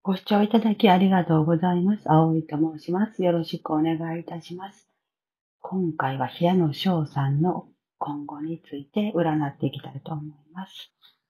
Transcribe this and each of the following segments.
ご視聴いただきありがとうございます。葵と申します。よろしくお願いいたします。今回は平野翔さんの今後について占っていきたいと思います。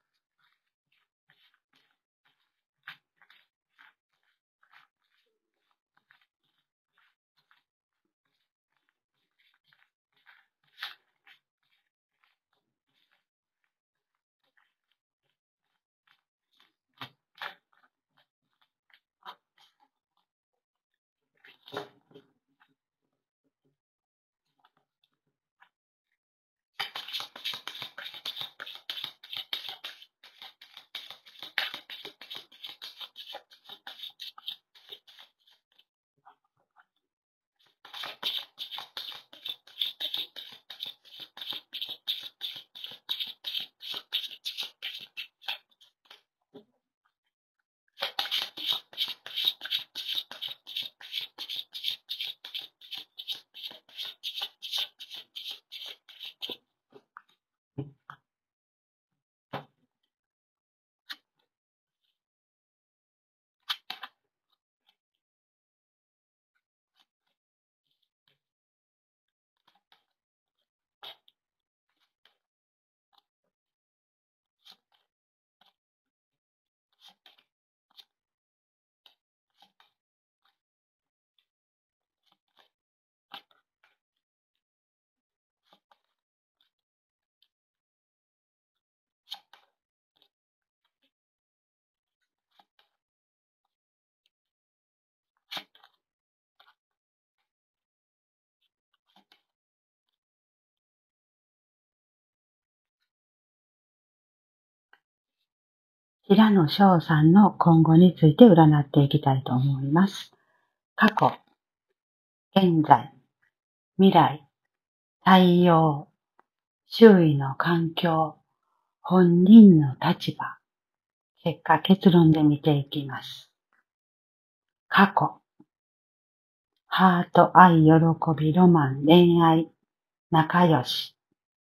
平野翔さんの今後について占っていきたいと思います。過去、現在、未来、対応、周囲の環境、本人の立場、結果結論で見ていきます。過去、ハート、愛、喜び、ロマン、恋愛、仲良し、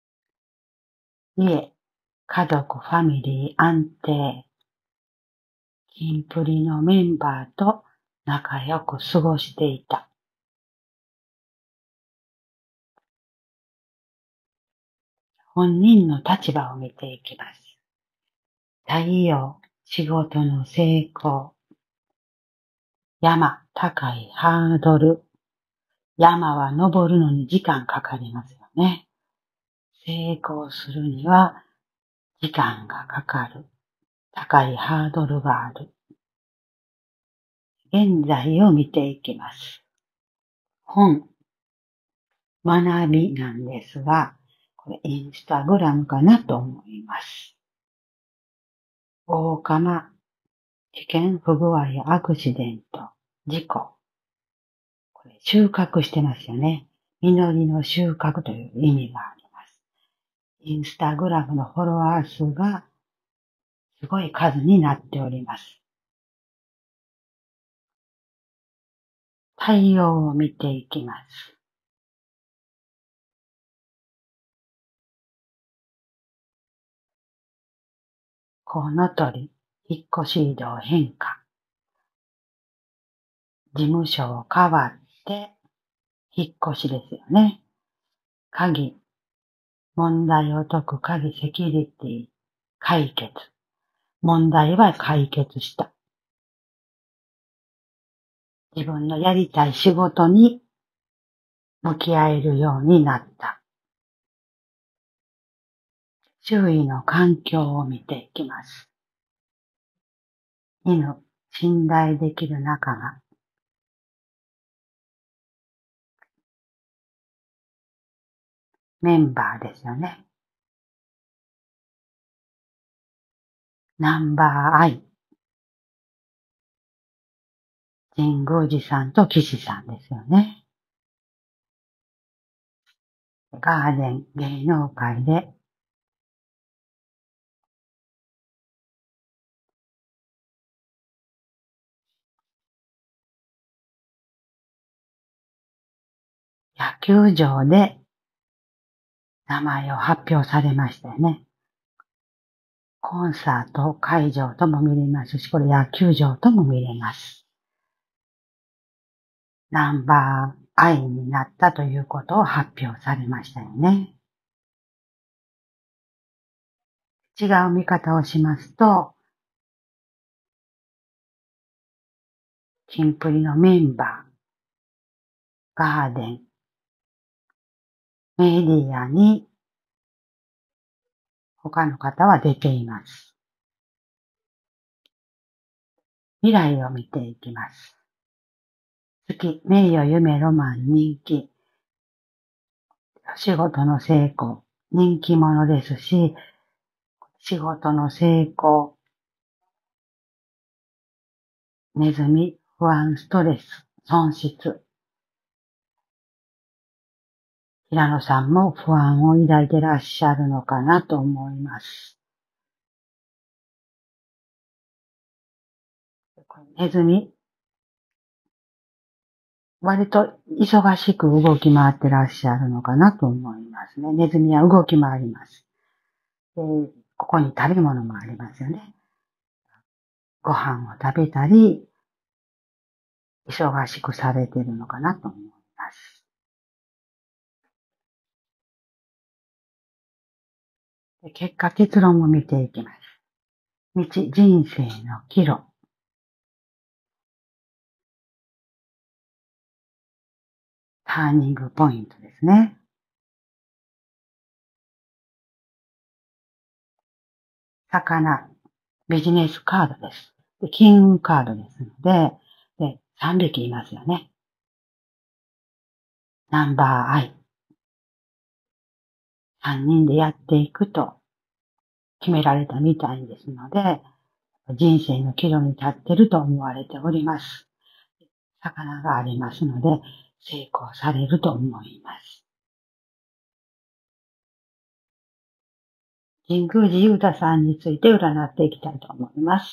家、家族、ファミリー、安定、キンプリのメンバーと仲良く過ごしていた。本人の立場を見ていきます。太陽、仕事の成功。山、高いハードル。山は登るのに時間かかりますよね。成功するには時間がかかる。高いハードルがある。現在を見ていきます。本、学びなんですが、これインスタグラムかなと思います。大釜、危険、不具合やアクシデント、事故。これ収穫してますよね。実りの収穫という意味があります。インスタグラムのフォロワー数がすごい数になっております。対応を見ていきます。コウノトリ、引っ越し移動変化。事務所を変わって引っ越しですよね。鍵、問題を解く鍵、セキュリティ、解決。問題は解決した。自分のやりたい仕事に向き合えるようになった。周囲の環境を見ていきます。犬、信頼できる仲間。メンバーですよね。ナンバーアイ。神宮寺さんと岸さんですよね。ガーデン、芸能界で野球場で名前を発表されましたよね。 コンサート会場とも見れますし、これ野球場とも見れます。ナンバーアイになったということを発表されましたよね。違う見方をしますと、キンプリのメンバー、ガーデン、メディアに他の方は出ています。未来を見ていきます。好き、名誉、夢、ロマン、人気、仕事の成功、人気者ですし、仕事の成功、ネズミ、不安、ストレス、損失。平野さんも不安を抱いてらっしゃるのかなと思います。ネズミ、割と忙しく動き回ってらっしゃるのかなと思いますね。ネズミは動き回ります。ここに食べ物もありますよね。ご飯を食べたり、忙しくされているのかなと思います。結果、結論を見ていきます。道、人生の岐路。ターニングポイントですね。魚、ビジネスカードです。金運カードですので、3匹いますよね。ナンバーアイ。3人でやっていくと決められたみたいですので、人生の岐路に立っていると思われております。魚がありますので、成功されると思います。神宮寺勇太さんについて占っていきたいと思います。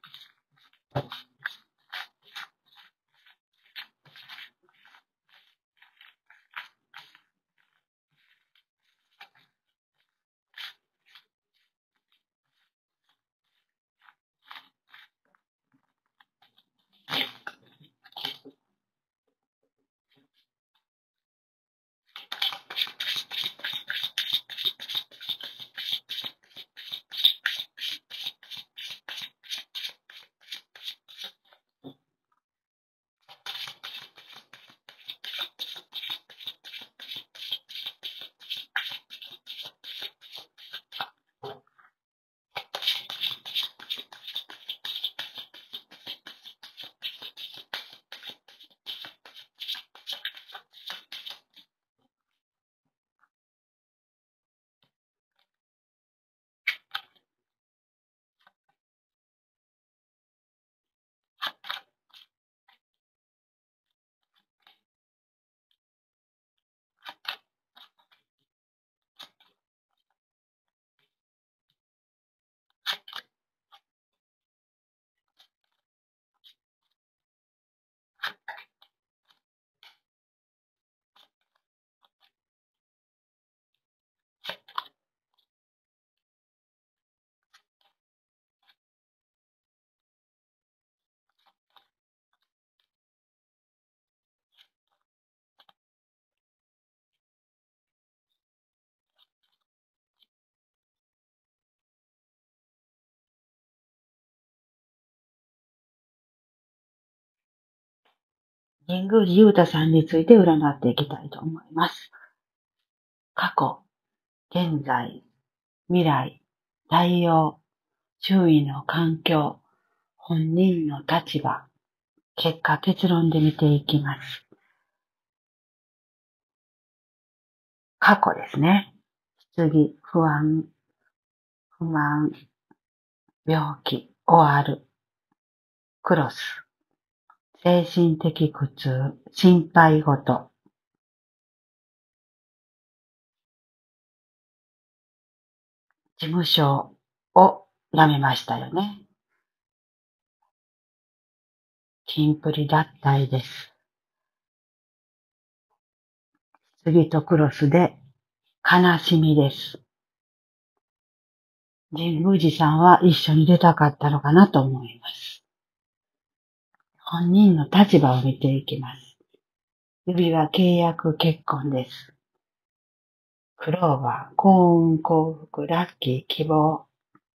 神宮寺勇太さんについて占っていきたいと思います。過去、現在、未来、対応、周囲の環境、本人の立場、結果、結論で見ていきます。過去ですね。次、不安、不満、病気、終わる、クロス、精神的苦痛、心配事、事務所を辞めましたよね。キンプリ脱退です。次とクロスで悲しみです。 神宮寺さんは一緒に出たかったのかなと思います。本人の立場を見ていきます。指は契約結婚です。クローバー、幸運幸福、ラッキー、希望、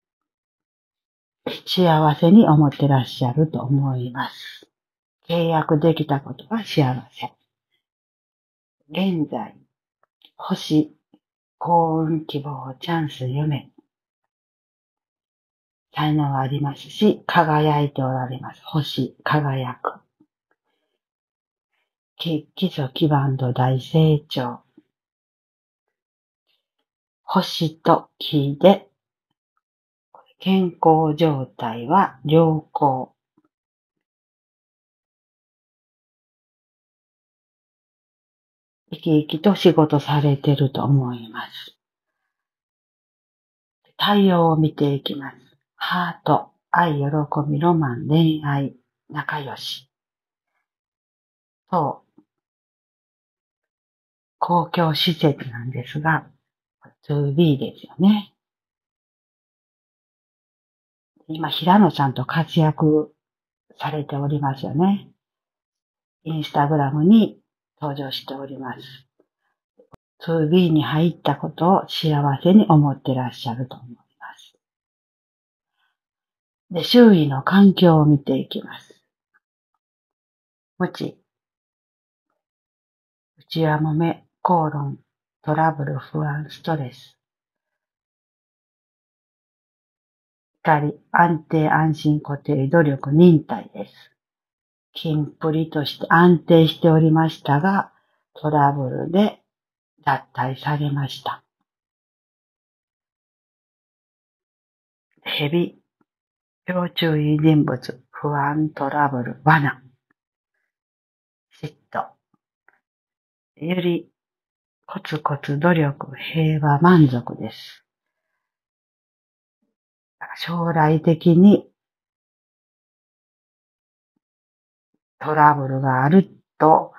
幸せに思ってらっしゃると思います。契約できたことは幸せ。現在、星、幸運、希望、チャンス、夢。才能がありますし、輝いておられます。星、輝く。基礎基盤と大成長。星と木で、健康状態は良好。生き生きと仕事されていると思います。太陽を見ていきます。ハート、愛、喜び、ロマン、恋愛、仲良し。そう、公共施設なんですが、2B ですよね。今、平野さんと活躍されておりますよね。インスタグラムに登場しております。2B に入ったことを幸せに思ってらっしゃると思います。で、周囲の環境を見ていきます。無知、内輪もめ、口論、トラブル、不安、ストレス。怒り、安定、安心、固定、努力、忍耐です。キンプリとして安定しておりましたが、トラブルで脱退されました。蛇、要注意人物、不安、トラブル、罠、嫉妬。よりコツコツ努力、平和、満足です。将来的にトラブルがあると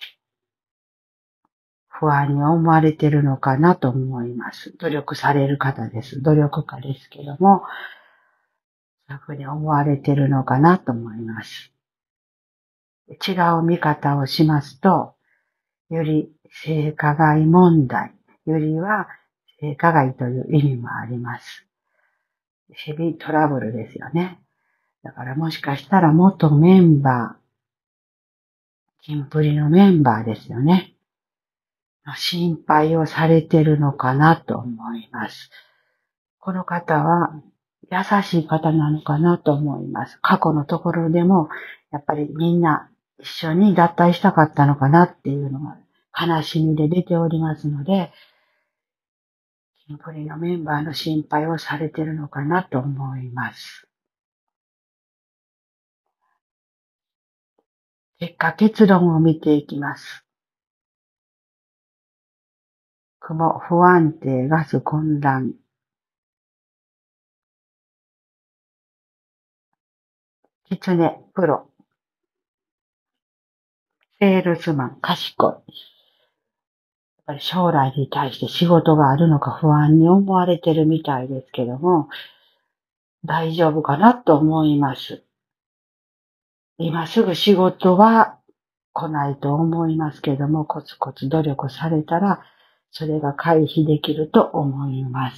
不安に思われているのかなと思います。努力される方です。努力家ですけども、そういうふうに思われているのかなと思います。違う見方をしますと、より性加害問題よりは性加害という意味もあります。ヘビートラブルですよね。だからもしかしたら元メンバー、キンプリのメンバーですよね。心配をされているのかなと思います。この方は優しい方なのかなと思います。過去のところでも、やっぱりみんな一緒に脱退したかったのかなっていうのが悲しみで出ておりますので、キンプリのメンバーの心配をされているのかなと思います。結果、結論を見ていきます。雲、不安定、ガス、混乱。狐、プロ。セールスマン、賢い。やっぱり将来に対して仕事があるのか不安に思われてるみたいですけども、大丈夫かなと思います。今すぐ仕事は来ないと思いますけども、コツコツ努力されたら、それが回避できると思います。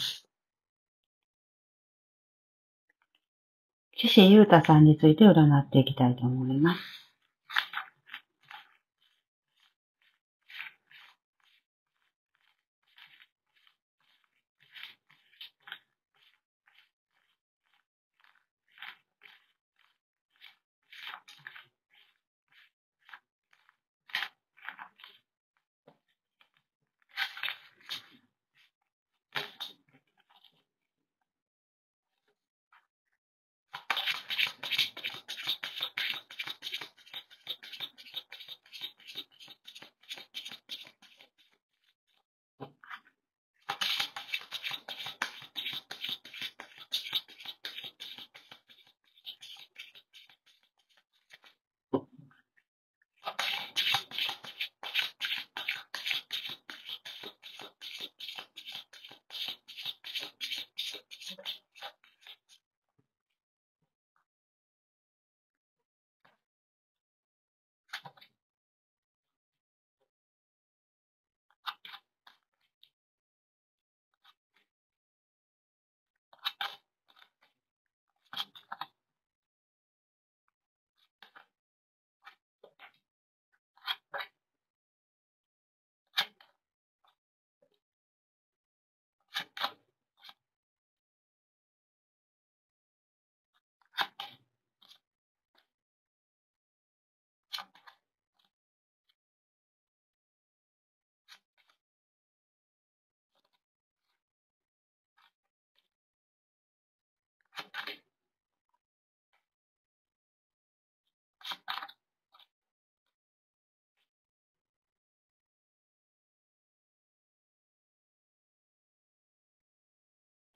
岸優太さんについて占っていきたいと思います。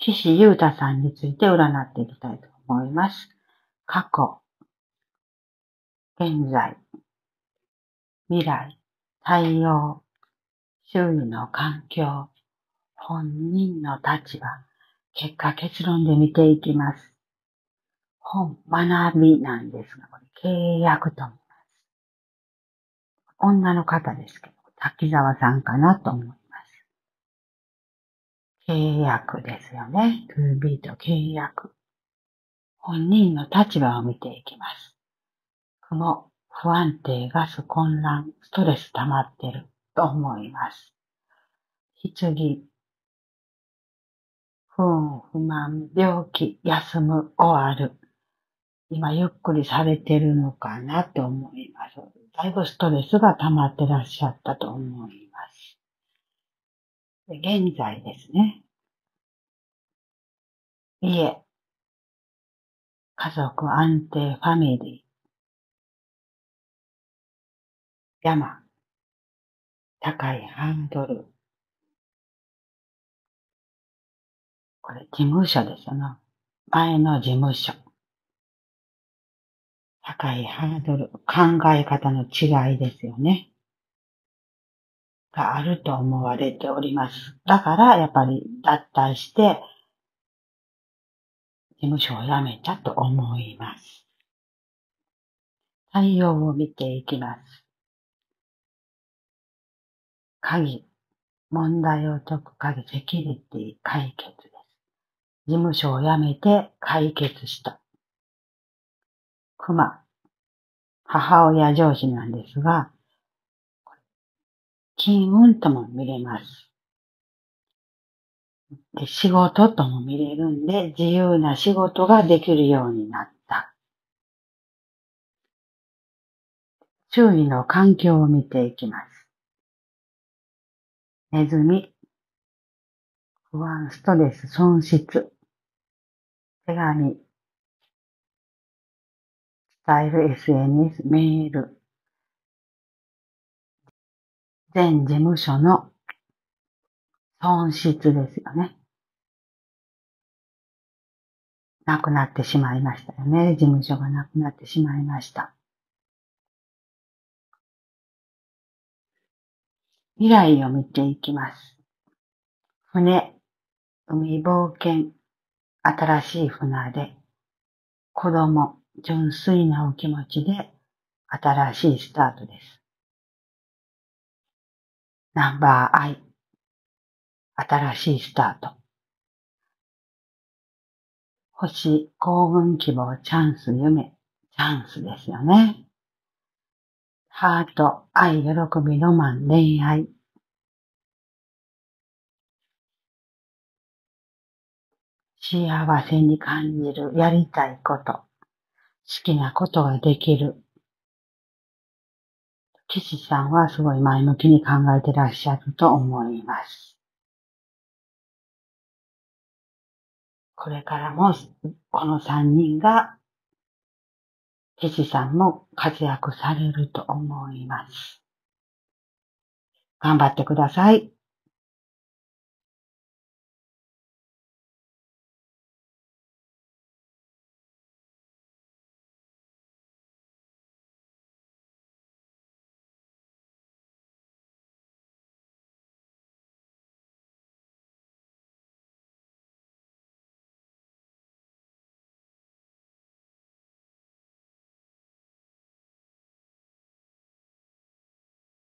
岸優太さんについて占っていきたいと思います。過去、現在、未来、対応、周囲の環境、本人の立場、結果結論で見ていきます。本、学びなんですが、これ契約と見ます。女の方ですけど、滝沢さんかなと思います。契約ですよね。to be と契約。本人の立場を見ていきます。雲、不安定、ガス、混乱、ストレス溜まってると思います。棺、不運、不満、病気、休む、終わる。今ゆっくりされてるのかなと思います。だいぶストレスが溜まってらっしゃったと思います。で、現在ですね。家、家族安定、ファミリー、山、高いハードル。これ、事務所ですよね。前の事務所。高いハードル、考え方の違いですよね。があると思われております。だから、やっぱり脱退して、事務所を辞めたと思います。対応を見ていきます。鍵、問題を解く鍵、セキュリティ、解決です。事務所を辞めて解決した。熊、母親上司なんですが、金運とも見れます。で、仕事とも見れるんで、自由な仕事ができるようになった。周囲の環境を見ていきます。ネズミ、不安、ストレス、損失。手紙、伝える SNS、メール。全事務所の損失ですよね。なくなってしまいましたよね。事務所がなくなってしまいました。未来を見ていきます。船、海冒険、新しい船で、子供、純粋なお気持ちで、新しいスタートです。ナンバーアイ、新しいスタート。星、幸運、希望、チャンス、夢、チャンスですよね。ハート、愛、喜び、ロマン、恋愛。幸せに感じる、やりたいこと、好きなことができる。岸さんはすごい前向きに考えてらっしゃると思います。これからも、この3人が、岸さんも活躍されると思います。頑張ってください。